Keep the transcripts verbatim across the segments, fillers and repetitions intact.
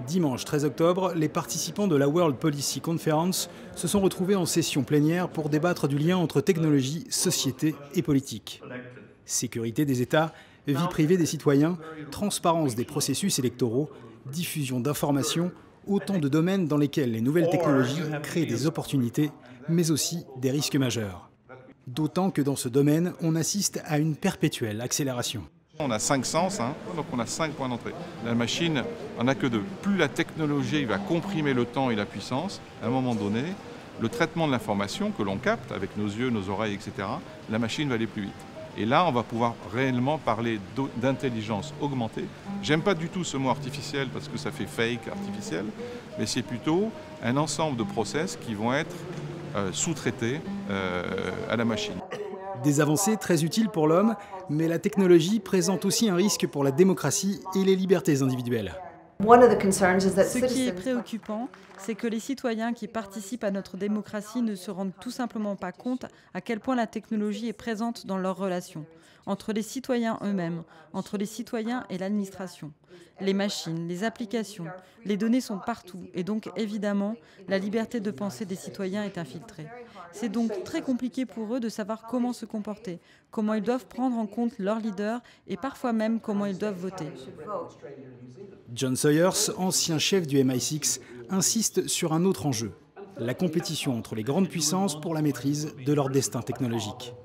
Dimanche treize octobre, les participants de la World Policy Conference se sont retrouvés en session plénière pour débattre du lien entre technologie, société et politique. Sécurité des États, vie privée des citoyens, transparence des processus électoraux, diffusion d'informations, autant de domaines dans lesquels les nouvelles technologies créent des opportunités, mais aussi des risques majeurs. D'autant que dans ce domaine, on assiste à une perpétuelle accélération. On a cinq sens, hein, donc on a cinq points d'entrée. La machine en a que deux. Plus la technologie va comprimer le temps et la puissance, à un moment donné, le traitement de l'information que l'on capte avec nos yeux, nos oreilles, et cetera, la machine va aller plus vite. Et là, on va pouvoir réellement parler d'intelligence augmentée. J'aime pas du tout ce mot artificiel parce que ça fait fake, artificiel, mais c'est plutôt un ensemble de process qui vont être euh, sous-traités euh, à la machine. Des avancées très utiles pour l'homme, mais la technologie présente aussi un risque pour la démocratie et les libertés individuelles. Ce qui est préoccupant, c'est que les citoyens qui participent à notre démocratie ne se rendent tout simplement pas compte à quel point la technologie est présente dans leurs relations, entre les citoyens eux-mêmes, entre les citoyens et l'administration. Les machines, les applications, les données sont partout et donc évidemment, la liberté de penser des citoyens est infiltrée. C'est donc très compliqué pour eux de savoir comment se comporter, comment ils doivent prendre en compte leurs leaders et parfois même comment ils doivent voter. John Sawyers, ancien chef du M I six, insiste sur un autre enjeu, la compétition entre les grandes puissances pour la maîtrise de leur destin technologique.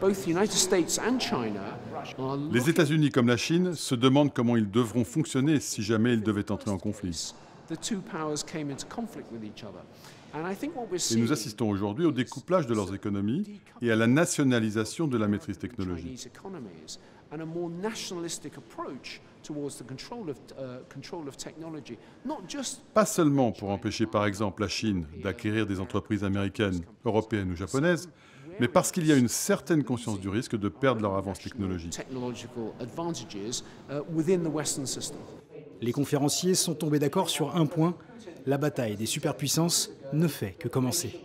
Les États-Unis comme la Chine se demandent comment ils devront fonctionner si jamais ils devaient entrer en conflit. Et nous assistons aujourd'hui au découplage de leurs économies et à la nationalisation de la maîtrise technologique. Pas seulement pour empêcher par exemple la Chine d'acquérir des entreprises américaines, européennes ou japonaises, mais parce qu'il y a une certaine conscience du risque de perdre leur avance technologique. Les conférenciers sont tombés d'accord sur un point, la bataille des superpuissances ne fait que commencer.